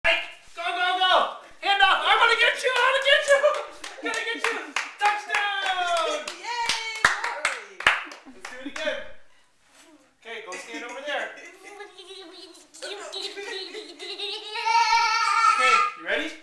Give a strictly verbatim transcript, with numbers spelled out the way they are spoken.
Go, go, go! Handoff! I'm gonna get you! I'm gonna get you! I'm gonna get you! Touchdown! Yay! Ruari! Let's do it again. Okay, go stand over there. Okay, you ready?